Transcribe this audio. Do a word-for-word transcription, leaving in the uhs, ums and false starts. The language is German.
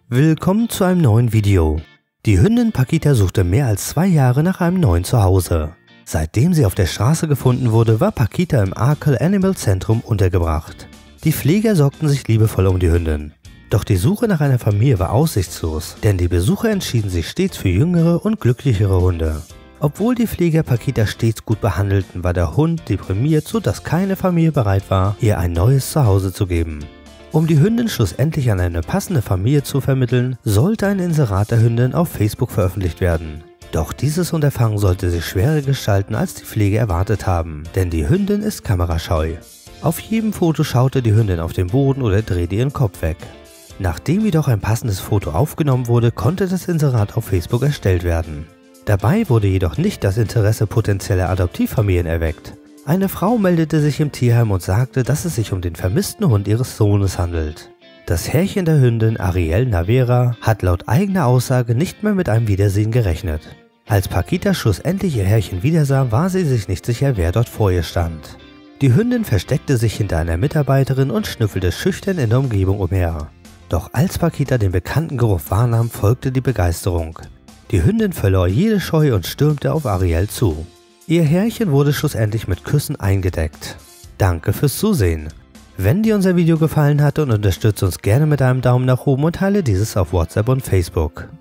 Willkommen zu einem neuen Video. Die Hündin Pakita suchte mehr als zwei Jahre nach einem neuen Zuhause. Seitdem sie auf der Straße gefunden wurde, war Pakita im Arkell Animal Zentrum untergebracht. Die Pfleger sorgten sich liebevoll um die Hündin. Doch die Suche nach einer Familie war aussichtslos, denn die Besucher entschieden sich stets für jüngere und glücklichere Hunde. Obwohl die Pfleger Pakita stets gut behandelten, war der Hund deprimiert, sodass keine Familie bereit war, ihr ein neues Zuhause zu geben. Um die Hündin schlussendlich an eine passende Familie zu vermitteln, sollte ein Inserat der Hündin auf Facebook veröffentlicht werden. Doch dieses Unterfangen sollte sich schwerer gestalten, als die Pfleger erwartet haben, denn die Hündin ist kamerascheu. Auf jedem Foto schaute die Hündin auf den Boden oder drehte ihren Kopf weg. Nachdem jedoch ein passendes Foto aufgenommen wurde, konnte das Inserat auf Facebook erstellt werden. Dabei wurde jedoch nicht das Interesse potenzieller Adoptivfamilien erweckt. Eine Frau meldete sich im Tierheim und sagte, dass es sich um den vermissten Hund ihres Sohnes handelt. Das Herrchen der Hündin, Ariel Navera, hat laut eigener Aussage nicht mehr mit einem Wiedersehen gerechnet. Als Pakita schlussendlich ihr Herrchen wiedersah, war sie sich nicht sicher, wer dort vor ihr stand. Die Hündin versteckte sich hinter einer Mitarbeiterin und schnüffelte schüchtern in der Umgebung umher. Doch als Pakita den bekannten Geruch wahrnahm, folgte die Begeisterung. Die Hündin verlor jede Scheu und stürmte auf Ariel zu. Ihr Herrchen wurde schlussendlich mit Küssen eingedeckt. Danke fürs Zusehen. Wenn dir unser Video gefallen hat, dann unterstütze uns gerne mit einem Daumen nach oben und teile dieses auf WhatsApp und Facebook.